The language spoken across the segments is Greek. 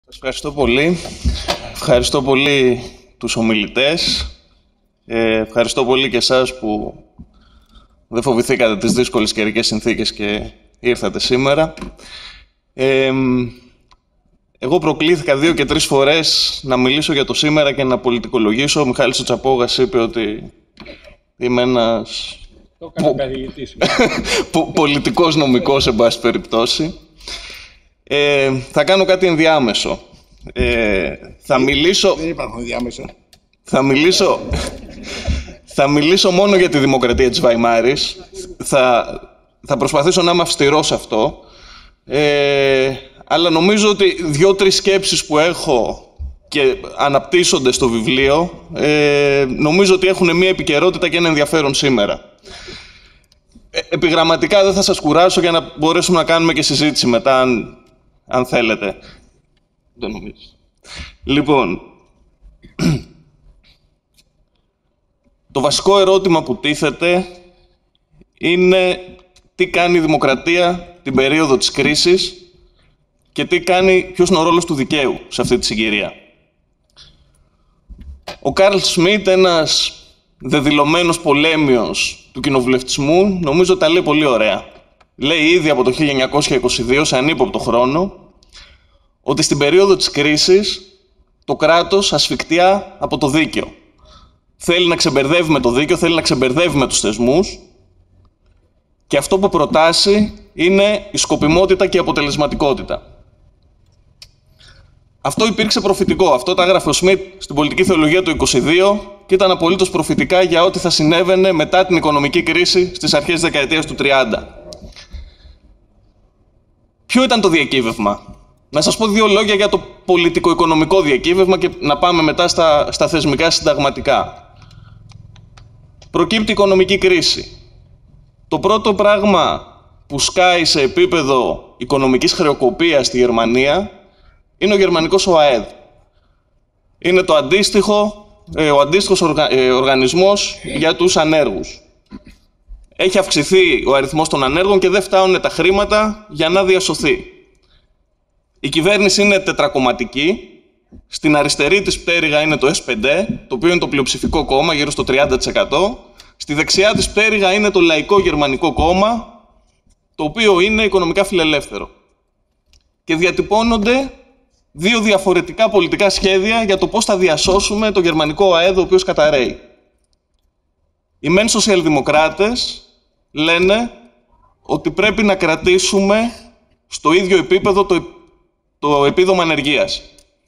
Σας ευχαριστώ πολύ. Ευχαριστώ πολύ τους ομιλητές. Ευχαριστώ πολύ και εσάς που δεν φοβηθήκατε τις δύσκολες καιρικές συνθήκες και ήρθατε σήμερα. Εγώ προκλήθηκα 2 και 3 φορές να μιλήσω για το σήμερα και να πολιτικολογήσω. Ο Μιχάλης ο Τσαπόγας είπε ότι είμαι ένας πολιτικός νομικός, εν πάση περιπτώσει. Θα κάνω κάτι ενδιάμεσο. Θα μιλήσω... Δεν υπάρχουν ενδιάμεσα. Θα μιλήσω μόνο για τη δημοκρατία της Βαϊμάρης. Θα προσπαθήσω να είμαι αυστηρός σε αυτό. Αλλά νομίζω ότι 2-3 σκέψεις που έχω και αναπτύσσονται στο βιβλίο, νομίζω ότι έχουν μια επικαιρότητα και ένα ενδιαφέρον σήμερα. Επιγραμματικά δεν θα σας κουράσω για να μπορέσουμε να κάνουμε και συζήτηση μετά, αν θέλετε. Δεν νομίζω. Λοιπόν, το βασικό ερώτημα που τίθεται είναι τι κάνει η δημοκρατία την περίοδο της κρίσης και ποιος είναι ο ρόλος του δικαίου σε αυτή τη συγκυρία. Ο Καρλ Σμιτ, ένας δεδηλωμένος πολέμιος του κοινοβουλευτισμού, νομίζω τα λέει πολύ ωραία. Λέει ήδη από το 1922, σε ανύποπτο χρόνο, ότι στην περίοδο της κρίσης το κράτος ασφικτιά από το δίκαιο. Θέλει να ξεμπερδεύει με το δίκαιο, θέλει να ξεμπερδεύει με τους θεσμούς και αυτό που προτάσει είναι η σκοπιμότητα και η αποτελεσματικότητα. Αυτό υπήρξε προφητικό. Αυτό τα έγραφε ο Σμιτ στην πολιτική θεολογία του 1922 και ήταν απολύτως προφητικά για ό,τι θα συνέβαινε μετά την οικονομική κρίση στις αρχές της δεκαετίας του 30. Ποιο ήταν το διακύβευμα? Να σας πω 2 λόγια για το πολιτικο-οικονομικό διακύβευμα και να πάμε μετά στα θεσμικά συνταγματικά. Προκύπτει η οικονομική κρίση. Το πρώτο πράγμα που σκάει σε επίπεδο οικονομικής χρεοκοπίας στη Γερμανία είναι ο γερμανικός ΟΑΕΔ. Είναι ο αντίστοιχος οργανισμός για τους ανέργους. Έχει αυξηθεί ο αριθμός των ανέργων και δεν φτάνουν τα χρήματα για να διασωθεί. Η κυβέρνηση είναι τετρακομματική. Στην αριστερή της πτέρυγα είναι το S5, το οποίο είναι το πλειοψηφικό κόμμα, γύρω στο 30%. Στη δεξιά της πτέρυγα είναι το Λαϊκό Γερμανικό Κόμμα, το οποίο είναι οικονομικά φιλελεύθερο. Και διατυπώνονται 2 διαφορετικά πολιτικά σχέδια για το πώς θα διασώσουμε το γερμανικό ΑΕΔ, ο οποίος καταρρέει. Οι μεν σοσιαλδημοκράτες λένε ότι πρέπει να κρατήσουμε στο ίδιο επίπεδο το επίδομα ανεργίας.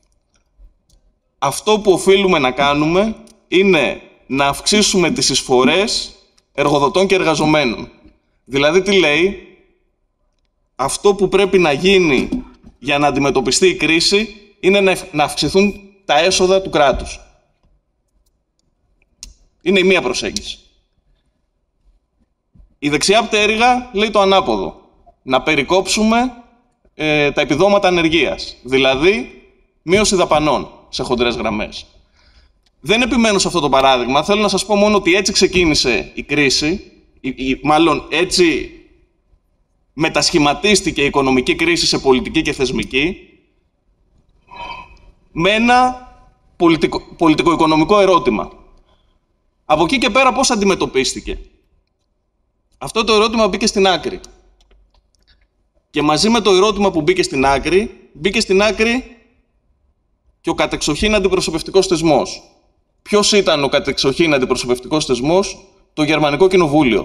Αυτό που οφείλουμε να κάνουμε είναι να αυξήσουμε τις εισφορές εργοδοτών και εργαζομένων. Δηλαδή τι λέει? Αυτό που πρέπει να γίνει για να αντιμετωπιστεί η κρίση είναι να αυξηθούν τα έσοδα του κράτους. Είναι η μία προσέγγιση. Η δεξιά πτέρυγα λέει το ανάποδο. Να περικόψουμε τα επιδόματα ανεργίας. Δηλαδή, μείωση δαπανών σε χοντρές γραμμές. Δεν επιμένω σε αυτό το παράδειγμα. Θέλω να σας πω μόνο ότι έτσι ξεκίνησε η κρίση, μάλλον έτσι μετασχηματίστηκε η οικονομική κρίση σε πολιτική και θεσμική, με ένα πολιτικο-οικονομικό ερώτημα. Από εκεί και πέρα πώς αντιμετωπίστηκε? Αυτό το ερώτημα μπήκε στην άκρη. Και μαζί με το ερώτημα που μπήκε στην άκρη και ο κατεξοχήν αντιπροσωπευτικός θεσμός. Ποιος ήταν ο κατεξοχήν αντιπροσωπευτικός θεσμός? Το Γερμανικό Κοινοβούλιο.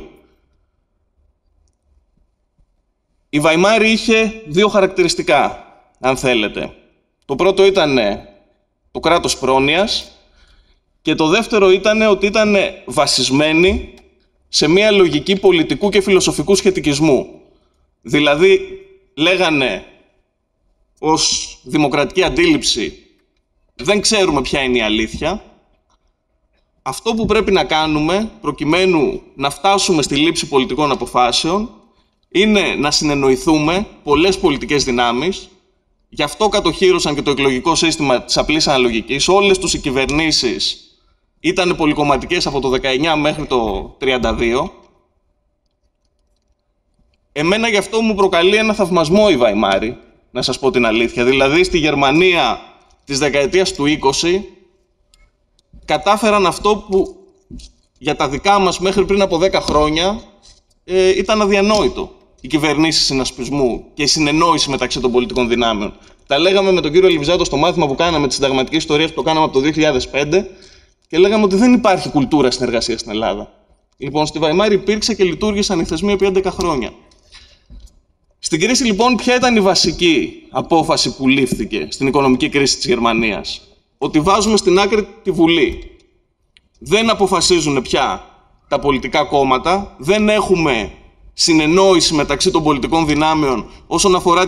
Η Βαϊμάρη είχε 2 χαρακτηριστικά, αν θέλετε. Το πρώτο ήταν το κράτος πρόνοιας και το δεύτερο ήταν ότι ήταν βασισμένη σε μια λογική πολιτικού και φιλοσοφικού σχετικισμού. Δηλαδή, λέγανε ως δημοκρατική αντίληψη δεν ξέρουμε ποια είναι η αλήθεια. Αυτό που πρέπει να κάνουμε προκειμένου να φτάσουμε στη λήψη πολιτικών αποφάσεων είναι να συνεννοηθούμε πολλές πολιτικές δυνάμεις. Γι' αυτό κατοχύρωσαν και το εκλογικό σύστημα της απλής αναλογικής. Όλες τους οι κυβερνήσεις ήταν πολυκομματικές από το 19 μέχρι το 32. Εμένα γι' αυτό μου προκαλεί ένα θαυμασμό η Βαϊμάρη. να σας πω την αλήθεια. Δηλαδή, στη Γερμανία της δεκαετίας του 20 κατάφεραν αυτό που για τα δικά μας μέχρι πριν από 10 χρόνια ήταν αδιανόητο. Οι κυβερνήσεις συνασπισμού και η συνεννόηση μεταξύ των πολιτικών δυνάμεων. Τα λέγαμε με τον κύριο Λιβιζάτο στο μάθημα που κάναμε τη συνταγματική ιστορία που το κάναμε από το 2005 και λέγαμε ότι δεν υπάρχει κουλτούρα συνεργασίας στην Ελλάδα. Λοιπόν, στη Βαϊμάρη υπήρξε και λειτουργήσαν οι θεσμοί επί 11 χρόνια. Στην κρίση, λοιπόν, ποια ήταν η βασική απόφαση που λήφθηκε στην οικονομική κρίση της Γερμανίας? Ότι βάζουμε στην άκρη τη Βουλή. Δεν αποφασίζουν πια τα πολιτικά κόμματα, δεν έχουμε συνεννόηση μεταξύ των πολιτικών δυνάμεων όσον αφορά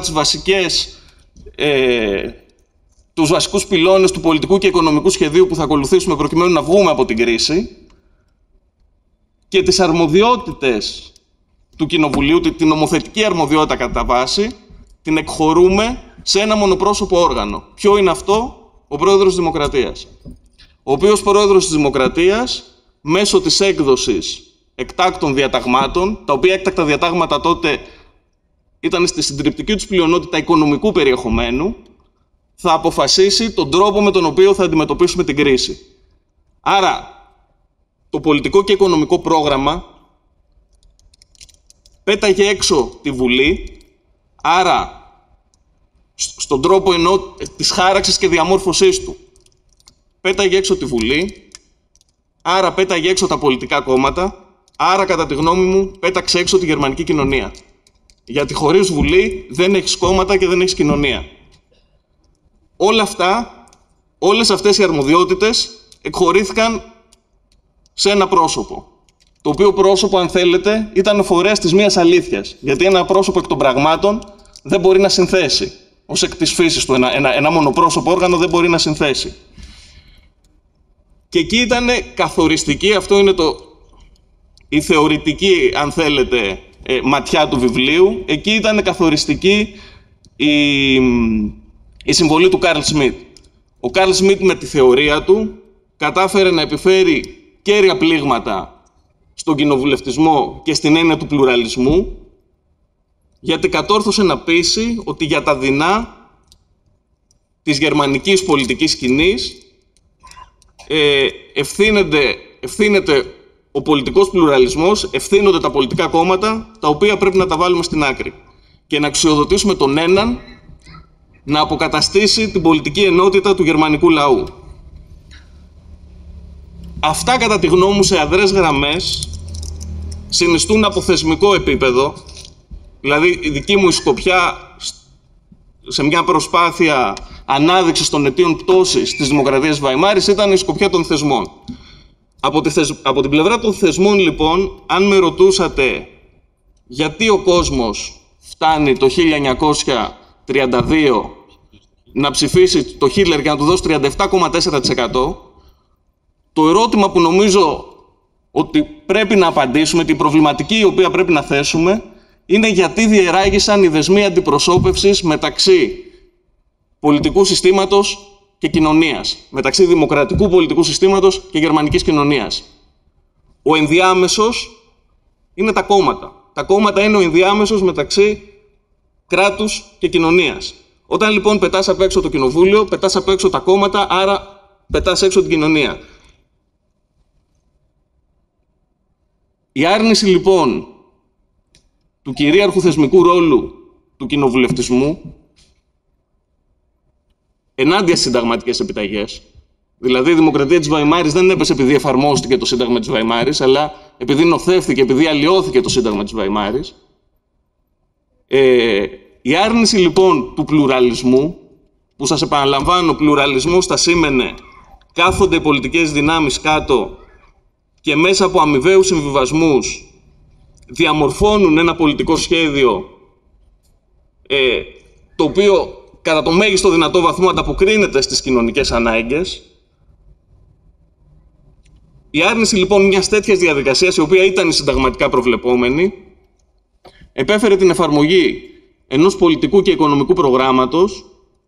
τους βασικούς πυλώνες του πολιτικού και οικονομικού σχεδίου που θα ακολουθήσουμε προκειμένου να βγούμε από την κρίση, και τις αρμοδιότητες του Κοινοβουλίου, την νομοθετική αρμοδιότητα κατά βάση, την εκχωρούμε σε ένα μονοπρόσωπο όργανο. Ποιο είναι αυτό? Ο Πρόεδρος της Δημοκρατίας. Ο οποίος Πρόεδρος της Δημοκρατίας, μέσω της έκδοσης εκτάκτων διαταγμάτων, τα οποία έκτακτα διατάγματα τότε ήταν στη συντριπτική τους πλειονότητα οικονομικού περιεχομένου, θα αποφασίσει τον τρόπο με τον οποίο θα αντιμετωπίσουμε την κρίση. Άρα, το πολιτικό και οικονομικό πρόγραμμα πέταγε έξω τη Βουλή, άρα στον τρόπο της χάραξης και διαμόρφωσής του. Πέταγε έξω τη Βουλή, άρα πέταγε έξω τα πολιτικά κόμματα, άρα κατά τη γνώμη μου πέταξε έξω τη γερμανική κοινωνία. Γιατί χωρίς Βουλή δεν έχεις κόμματα και δεν έχεις κοινωνία. Όλες αυτές οι αρμοδιότητες εκχωρήθηκαν σε ένα πρόσωπο. Το οποίο πρόσωπο, αν θέλετε, ήταν ο φορέας της μίας αλήθειας. Γιατί ένα πρόσωπο εκ των πραγμάτων δεν μπορεί να συνθέσει. Ως εκ της φύσης του, ένα μονοπρόσωπο όργανο δεν μπορεί να συνθέσει. Και εκεί ήταν καθοριστική, αυτό είναι η θεωρητική, αν θέλετε, ματιά του βιβλίου. Εκεί ήταν καθοριστική η συμβολή του Καρλ Σμιτ. Ο Καρλ Σμιτ με τη θεωρία του κατάφερε να επιφέρει κέρια πλήγματα στον κοινοβουλευτισμό και στην έννοια του πλουραλισμού, γιατί κατόρθωσε να πείσει ότι για τα δεινά της γερμανικής πολιτικής σκηνής ευθύνεται ο πολιτικός πλουραλισμός, ευθύνονται τα πολιτικά κόμματα, τα οποία πρέπει να τα βάλουμε στην άκρη και να αξιοδοτήσουμε τον έναν να αποκαταστήσει την πολιτική ενότητα του γερμανικού λαού. Αυτά, κατά τη γνώμη μου, σε αδρές γραμμές συνιστούν από θεσμικό επίπεδο, δηλαδή η δική μου σκοπιά σε μια προσπάθεια ανάδειξης των αιτίων πτώσης της Δημοκρατίας Βαϊμάρης ήταν η σκοπιά των θεσμών. Από την πλευρά των θεσμών, λοιπόν, αν με ρωτούσατε γιατί ο κόσμος φτάνει το 1932 να ψηφίσει το Χίτλερ και να του δώσει 37,4%, το ερώτημα που νομίζω ότι πρέπει να απαντήσουμε, την προβληματική η οποία πρέπει να θέσουμε, είναι γιατί διεράγησαν οι δεσμοί αντιπροσώπευσης μεταξύ πολιτικού συστήματος και κοινωνίας, μεταξύ δημοκρατικού πολιτικού συστήματος και γερμανικής κοινωνίας. Ο ενδιάμεσος είναι τα κόμματα. Τα κόμματα είναι ο ενδιάμεσος μεταξύ κράτους και κοινωνίας. Όταν λοιπόν πετάς απ' έξω το κοινοβούλιο, πετάς απ' έξω τα κόμματα, άρα πετάς έξω την κοινωνία. Η άρνηση λοιπόν του κυρίαρχου θεσμικού ρόλου του κοινοβουλευτισμού ενάντια στις συνταγματικές επιταγές, δηλαδή η Δημοκρατία της Βαϊμάρης δεν έπεσε επειδή εφαρμόστηκε το Σύνταγμα της Βαϊμάρης, αλλά επειδή νοθεύθηκε, επειδή αλλοιώθηκε το Σύνταγμα της Βαϊμάρης. Η άρνηση λοιπόν του πλουραλισμού, που σας επαναλαμβάνω, πλουραλισμός θα σήμαινε κάθονται οι πολιτικές δυνάμεις κάτω και μέσα από αμοιβαίους συμβιβασμούς διαμορφώνουν ένα πολιτικό σχέδιο το οποίο κατά το μέγιστο δυνατό βαθμό ανταποκρίνεται στις κοινωνικές ανάγκες. Η άρνηση λοιπόν μιας τέτοιας διαδικασίας, η οποία ήταν συνταγματικά προβλεπόμενη, επέφερε την εφαρμογή ενός πολιτικού και οικονομικού προγράμματος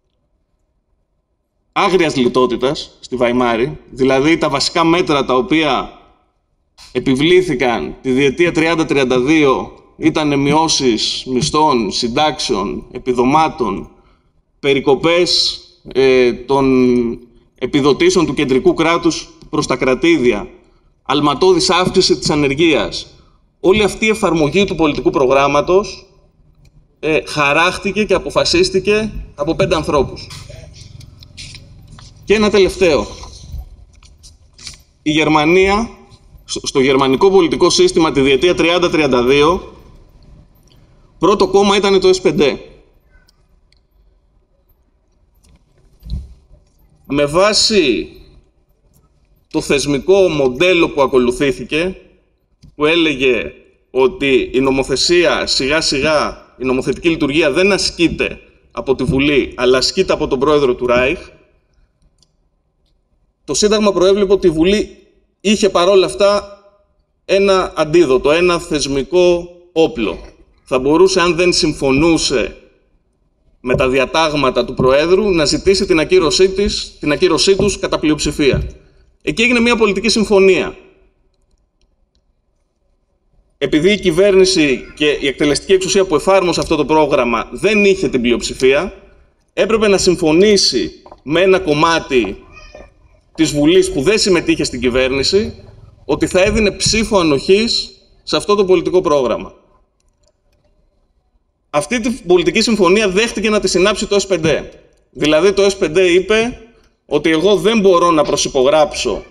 άγριας λιτότητας στη Βαϊμάρη, δηλαδή τα βασικά μέτρα τα οποία επιβλήθηκαν τη διετία 30-32 ήταν μειώσεις μισθών, συντάξεων, επιδομάτων, περικοπές των επιδοτήσεων του κεντρικού κράτους προς τα κρατήδια, αλματώδης αύξηση της ανεργίας. Όλη αυτή η εφαρμογή του πολιτικού προγράμματος χαράχτηκε και αποφασίστηκε από 5 ανθρώπους. Και ένα τελευταίο. Η Γερμανία, στο γερμανικό πολιτικό σύστημα τη διετία 30-32, πρώτο κόμμα ήταν το S5. Με βάση το θεσμικό μοντέλο που ακολουθήθηκε, που έλεγε ότι η νομοθεσία σιγά-σιγά, η νομοθετική λειτουργία δεν ασκείται από τη Βουλή, αλλά ασκείται από τον πρόεδρο του Ράιχ, το Σύνταγμα προέβλεπε ότι η Βουλή είχε παρόλα αυτά ένα αντίδοτο, ένα θεσμικό όπλο. Θα μπορούσε, αν δεν συμφωνούσε με τα διατάγματα του Προέδρου, να ζητήσει την ακύρωσή τους κατά πλειοψηφία. Εκεί έγινε μια πολιτική συμφωνία. Επειδή η κυβέρνηση και η εκτελεστική εξουσία που εφάρμοσε αυτό το πρόγραμμα δεν είχε την πλειοψηφία, έπρεπε να συμφωνήσει με ένα κομμάτι της Βουλής που δεν συμμετείχε στην κυβέρνηση ότι θα έδινε ψήφο ανοχής σε αυτό το πολιτικό πρόγραμμα. Αυτή την πολιτική συμφωνία δέχτηκε να τη συνάψει το S5. Δηλαδή το S5 είπε ότι εγώ δεν μπορώ να προσυπογράψω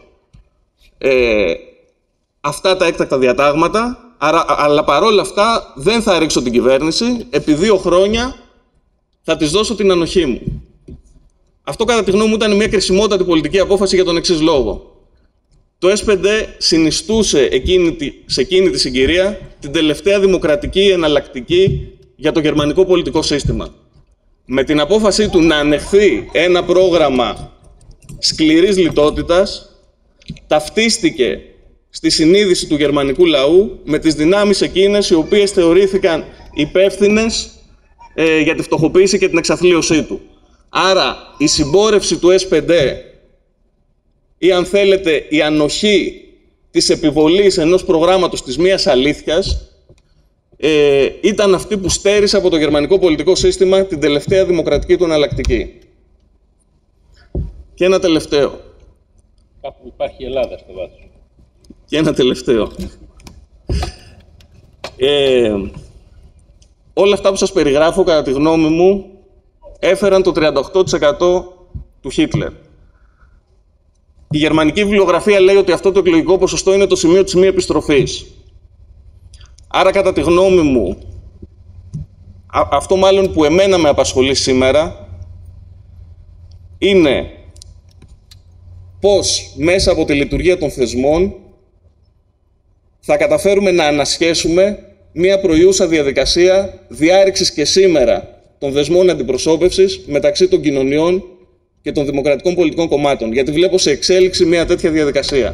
αυτά τα έκτακτα διατάγματα, αλλά παρόλα αυτά δεν θα ρίξω την κυβέρνηση, επί 2 χρόνια θα της δώσω την ανοχή μου. Αυτό κατά τη γνώμη μου ήταν μια κρισιμότατη πολιτική απόφαση για τον εξής λόγο. Το S5 συνιστούσε σε εκείνη τη συγκυρία την τελευταία δημοκρατική εναλλακτική για το γερμανικό πολιτικό σύστημα. Με την απόφασή του να ανεχθεί ένα πρόγραμμα σκληρής λιτότητας, ταυτίστηκε στη συνείδηση του γερμανικού λαού με τις δυνάμεις εκείνες οι οποίες θεωρήθηκαν υπεύθυνες για τη φτωχοποίηση και την εξαθλίωσή του. Άρα η συμπόρευση του S5 ή αν θέλετε η ανοχή της επιβολής ενός προγράμματος της μίας αλήθειας ήταν αυτή που στέρισε από το γερμανικό πολιτικό σύστημα την τελευταία δημοκρατική του εναλλακτική. Και ένα τελευταίο. Κάπου υπάρχει η Ελλάδα στο βάθος. Και ένα τελευταίο. Όλα αυτά που σας περιγράφω, κατά τη γνώμη μου, έφεραν το 38% του Χίτλερ. Η γερμανική βιβλιογραφία λέει ότι αυτό το εκλογικό ποσοστό είναι το σημείο της μη επιστροφής. Άρα, κατά τη γνώμη μου, αυτό μάλλον που εμένα με απασχολεί σήμερα, είναι πώς μέσα από τη λειτουργία των θεσμών θα καταφέρουμε να ανασχέσουμε μια προϊούσα διαδικασία διάρρηξης και σήμερα των δεσμών αντιπροσώπευσης μεταξύ των κοινωνιών και των δημοκρατικών πολιτικών κομμάτων. Γιατί βλέπω σε εξέλιξη μια τέτοια διαδικασία.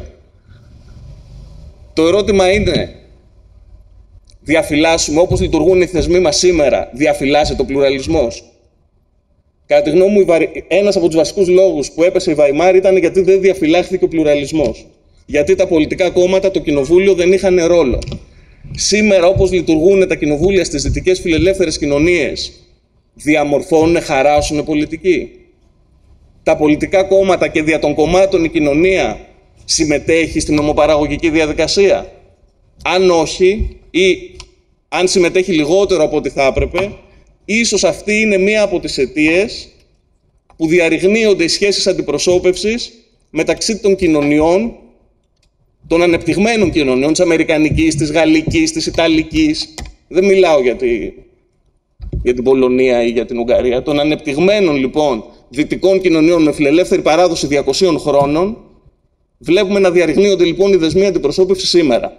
Το ερώτημα είναι, διαφυλάσσουμε όπως λειτουργούν οι θεσμοί μας σήμερα, διαφυλάσσεται ο πλουραλισμός? Κατά τη γνώμη μου, ένας από τους βασικούς λόγους που έπεσε η Βαϊμάρη ήταν γιατί δεν διαφυλάχθηκε ο πλουραλισμός. Γιατί τα πολιτικά κόμματα, το κοινοβούλιο δεν είχαν ρόλο. Σήμερα, όπως λειτουργούν τα κοινοβούλια στις δυτικές φιλελεύθερες κοινωνίες, διαμορφώνουν, χαράσουν πολιτική. Τα πολιτικά κόμματα και δια των κομμάτων η κοινωνία συμμετέχει στην νομοπαραγωγική διαδικασία? Αν όχι, ή αν συμμετέχει λιγότερο από ό,τι θα έπρεπε, ίσως αυτή είναι μία από τις αιτίες που διαρριγνύονται οι σχέσεις αντιπροσώπευσης μεταξύ των κοινωνιών, των ανεπτυγμένων κοινωνιών, της αμερικανικής, της γαλλικής, της ιταλικής. Δεν μιλάω για την Πολωνία ή για την Ουγγαρία. Των ανεπτυγμένων λοιπόν δυτικών κοινωνιών με φιλελεύθερη παράδοση 200 χρόνων, βλέπουμε να διαρριγνύονται λοιπόν οι δεσμοί αντιπροσώπευσης σήμερα.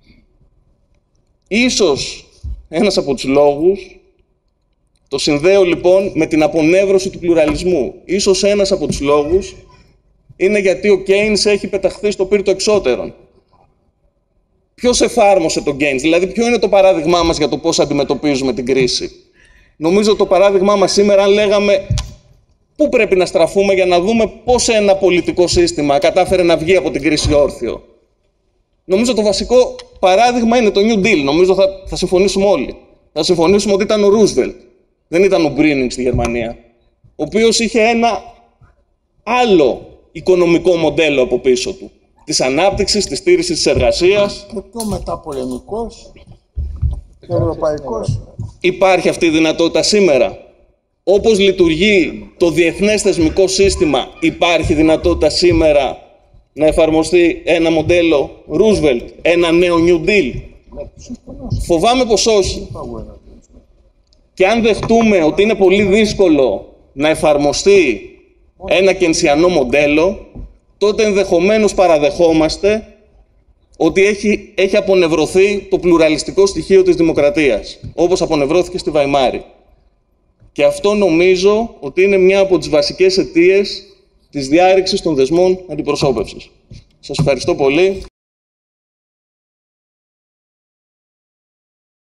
Ίσως ένας από τους λόγους, το συνδέω λοιπόν με την απονεύρωση του πλουραλισμού. Ίσως ένας από τους λόγους είναι γιατί ο Κέινς έχει πεταχθεί στο πύρ των εξώτερων. Ποιος εφάρμοσε τον Κέινς, δηλαδή ποιο είναι το παράδειγμά μας για το πώς αντιμετωπίζουμε την κρίση? Νομίζω το παράδειγμά μας σήμερα, αν λέγαμε πού πρέπει να στραφούμε για να δούμε πώς ένα πολιτικό σύστημα κατάφερε να βγει από την κρίση όρθιο. Νομίζω το βασικό παράδειγμα είναι το New Deal. Νομίζω θα συμφωνήσουμε όλοι. Θα συμφωνήσουμε ότι ήταν ο Ρούσβελτ. Δεν ήταν ο Μπρίνινγκ στη Γερμανία. ο οποίος είχε ένα άλλο οικονομικό μοντέλο από πίσω του. Της ανάπτυξης, της στήρησης της εργασίας. Και πιο μεταπολεμικός και ευρωπαϊκός. Υπάρχει αυτή η δυνατότητα σήμερα. Όπως λειτουργεί το διεθνές θεσμικό σύστημα, υπάρχει δυνατότητα σήμερα να εφαρμοστεί ένα μοντέλο Roosevelt, ένα νέο New Deal? Φοβάμαι πως όχι. Και αν δεχτούμε ότι είναι πολύ δύσκολο να εφαρμοστεί ένα κενσιανό μοντέλο, τότε ενδεχομένως παραδεχόμαστε ότι έχει απονευρωθεί το πλουραλιστικό στοιχείο της δημοκρατίας, όπως απονευρώθηκε στη Βαϊμάρη. Και αυτό νομίζω ότι είναι μια από τις βασικές αιτίες της διάρρηξης των δεσμών αντιπροσώπευσης. Σας ευχαριστώ πολύ.